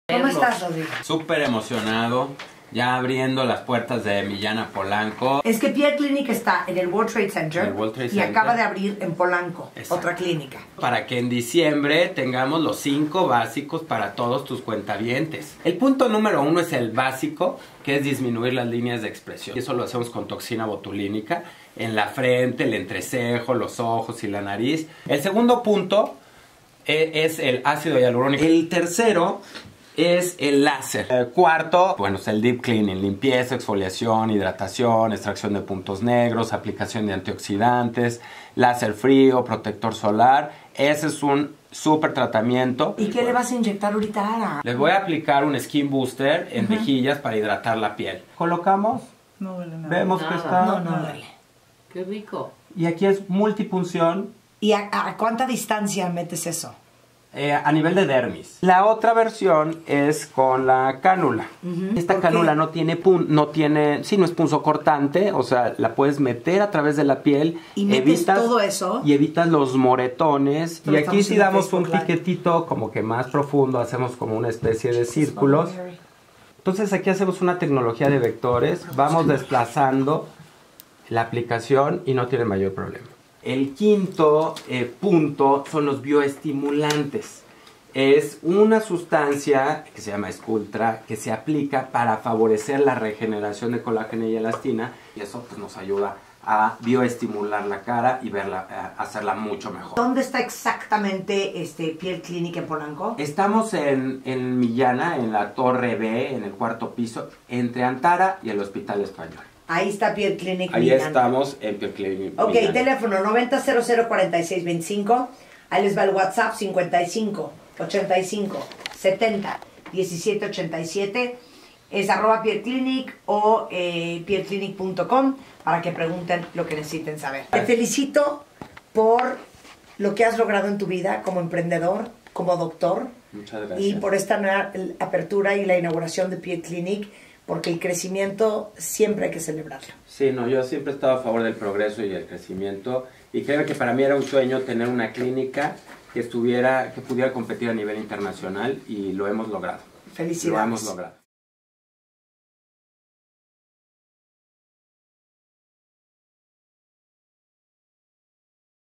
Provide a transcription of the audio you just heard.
¿Cómo estás, Rodrigo? Súper emocionado, ya abriendo las puertas de Millana Polanco. Es que Pierre Clinic está en el World Trade Center, y acaba de abrir en Polanco. Exacto. Otra clínica. Para que en diciembre tengamos los 5 básicos para todos tus cuentavientes. El punto número 1 es el básico, que es disminuir las líneas de expresión. Eso lo hacemos con toxina botulínica en la frente, el entrecejo, los ojos y la nariz. El segundo punto es el ácido hialurónico. El tercero es el láser. El cuarto, bueno, es el deep cleaning, limpieza, exfoliación, hidratación, extracción de puntos negros, aplicación de antioxidantes, láser frío, protector solar. Ese es un súper tratamiento. ¿Y qué le vas a inyectar ahorita, Ara? Les voy a aplicar un skin booster en mejillas para hidratar la piel. Colocamos. No duele nada. Vemos nada. que está. No duele. Qué rico. Y aquí es multipunción. ¿Y a cuánta distancia metes eso? A nivel de dermis. La otra versión es con la cánula. Esta cánula no tiene no es punzocortante, o sea, la puedes meter a través de la piel. Y metes todo eso. Y evitas los moretones. Pero y aquí si damos un piquetito como que más profundo, hacemos como una especie de círculos. Entonces aquí hacemos una tecnología de vectores, vamos desplazando la aplicación y no tiene mayor problema. El quinto punto son los bioestimulantes. Es una sustancia que se llama Sculptra que se aplica para favorecer la regeneración de colágeno y elastina y eso pues, nos ayuda a bioestimular la cara y hacerla mucho mejor. ¿Dónde está exactamente Pierre Clinic en Polanco? Estamos en Millana, en la Torre B, en el 4º piso, entre Antara y el Hospital Español. Ahí está Pierre Clinic. Ahí estamos en Pierre Clinic. Ok, Millana. Teléfono 90004625. Ahí les va el WhatsApp 55 85 70 17 87. Es @Pierre Clinic o pierreclinic.com para que pregunten lo que necesiten saber. Te felicito por lo que has logrado en tu vida como emprendedor, como doctor. Muchas gracias. Y por esta nueva apertura y la inauguración de Pierre Clinic, porque el crecimiento siempre hay que celebrarlo. Sí, no, yo siempre he estado a favor del progreso y el crecimiento. Y creo que para mí era un sueño tener una clínica que pudiera competir a nivel internacional y lo hemos logrado. Felicidades. Lo hemos logrado.